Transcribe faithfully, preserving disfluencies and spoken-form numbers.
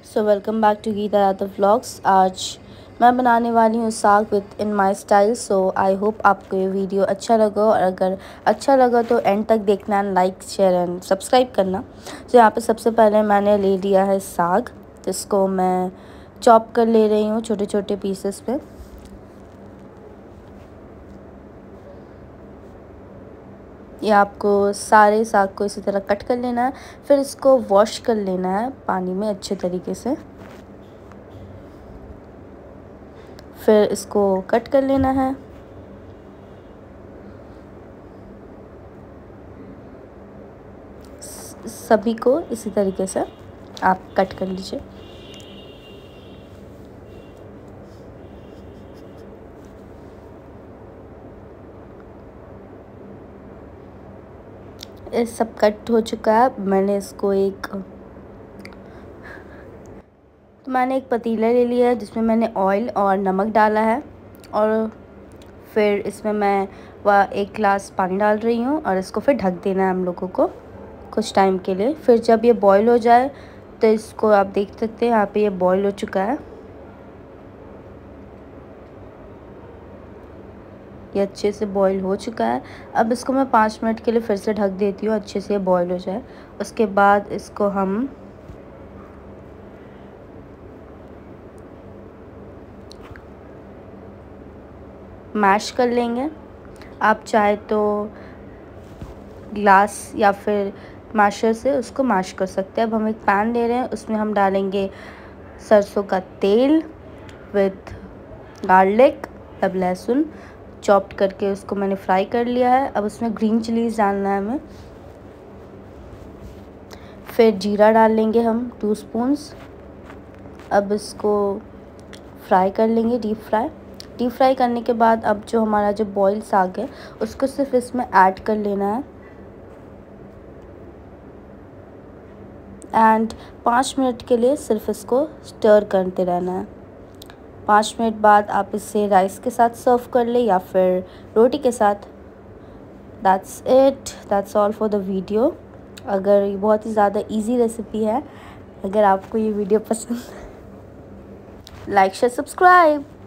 So welcome back to Geeta Yadav vlogs. आज मैं बनाने वाली हूँ साग with in my style. So I hope आपको ये वीडियो अच्छा लगा, और अगर अच्छा लगा तो एंड तक देखना, लाइक शेयर एंड सब्सक्राइब करना। तो यहाँ पे सबसे पहले मैंने ले लिया है साग, जिसको मैं चॉप कर ले रही हूँ छोटे छोटे पीसेस पे। ये आपको सारे साग को इसी तरह कट कर लेना है, फिर इसको वॉश कर लेना है पानी में अच्छे तरीके से। फिर इसको कट कर लेना है। सभी को इसी तरीके से आप कट कर लीजिए। ये सब कट हो चुका है। मैंने इसको एक तो मैंने एक पतीला ले लिया है, जिसमें मैंने ऑयल और नमक डाला है, और फिर इसमें मैं वह एक गिलास पानी डाल रही हूँ, और इसको फिर ढक देना है हम लोगों को कुछ टाइम के लिए। फिर जब ये बॉईल हो जाए तो इसको आप देख सकते हैं, यहाँ पे ये बॉईल हो चुका है। ये अच्छे से बॉईल हो चुका है। अब इसको मैं पाँच मिनट के लिए फिर से ढक देती हूँ, अच्छे से बॉईल हो जाए। उसके बाद इसको हम मैश कर लेंगे। आप चाहे तो ग्लास या फिर मैशर से उसको मैश कर सकते हैं। अब हम एक पैन ले रहे हैं, उसमें हम डालेंगे सरसों का तेल विथ गार्लिक, अब लहसुन चॉप्ड करके उसको मैंने फ्राई कर लिया है। अब उसमें ग्रीन चिलीज डालना है हमें। फिर जीरा डाल लेंगे हम टू स्पून्स। अब इसको फ्राई कर लेंगे, डीप फ्राई। डीप फ्राई करने के बाद अब जो हमारा जो बॉयल साग है उसको सिर्फ इसमें ऐड कर लेना है, एंड पाँच मिनट के लिए सिर्फ इसको स्टर करते रहना है। पाँच मिनट बाद आप इसे राइस के साथ सर्व कर ले या फिर रोटी के साथ। That's it, that's all for the video. अगर ये बहुत ही ज़्यादा इजी रेसिपी है, अगर आपको ये वीडियो पसंद, लाइक शेयर सब्सक्राइब।